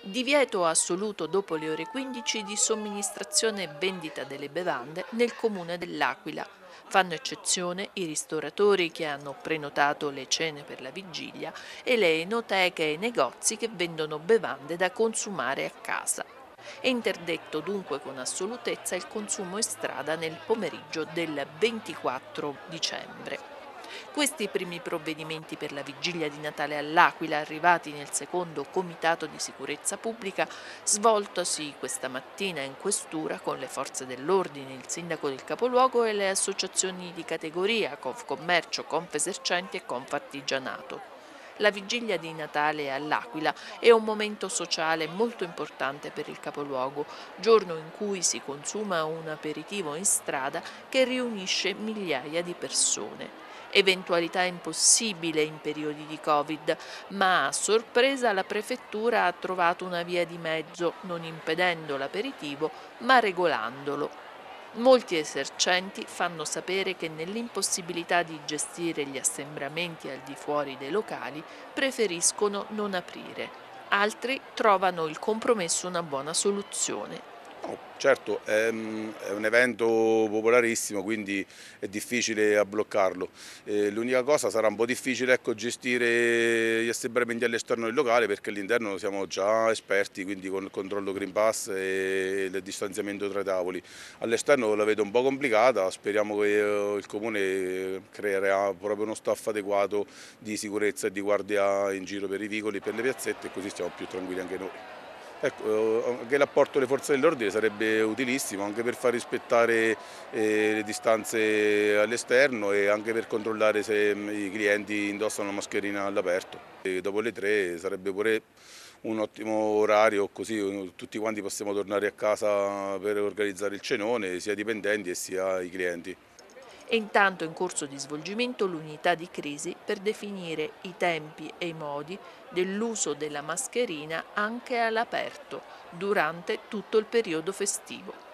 Divieto assoluto dopo le ore 15 di somministrazione e vendita delle bevande nel comune dell'Aquila. Fanno eccezione i ristoratori che hanno prenotato le cene per la vigilia e le enoteche e i negozi che vendono bevande da consumare a casa. È interdetto dunque con assolutezza il consumo in strada nel pomeriggio del 24 dicembre. Questi primi provvedimenti per la vigilia di Natale all'Aquila, arrivati nel secondo Comitato di Sicurezza Pubblica, svoltosi questa mattina in questura con le forze dell'ordine, il sindaco del capoluogo e le associazioni di categoria Confcommercio, Confesercenti e Confartigianato. La vigilia di Natale all'Aquila è un momento sociale molto importante per il capoluogo, giorno in cui si consuma un aperitivo in strada che riunisce migliaia di persone. Eventualità impossibile in periodi di Covid, ma a sorpresa la prefettura ha trovato una via di mezzo, non impedendo l'aperitivo, ma regolandolo. Molti esercenti fanno sapere che nell'impossibilità di gestire gli assembramenti al di fuori dei locali preferiscono non aprire. Altri trovano il compromesso una buona soluzione. No, certo, è un evento popolarissimo, quindi è difficile a bloccarlo. L'unica cosa sarà un po' difficile, ecco, gestire gli assembramenti all'esterno del locale perché all'interno siamo già esperti, quindi con il controllo Green Pass e il distanziamento tra i tavoli. All'esterno la vedo un po' complicata, speriamo che il Comune creerà proprio uno staff adeguato di sicurezza e di guardia in giro per i vicoli e per le piazzette e così stiamo più tranquilli anche noi. Ecco, anche l'apporto delle forze dell'ordine sarebbe utilissimo anche per far rispettare le distanze all'esterno e anche per controllare se i clienti indossano la mascherina all'aperto. Dopo le 3 sarebbe pure un ottimo orario, così tutti quanti possiamo tornare a casa per organizzare il cenone, sia i dipendenti e sia i clienti. E intanto in corso di svolgimento l'unità di crisi per definire i tempi e i modi dell'uso della mascherina anche all'aperto durante tutto il periodo festivo.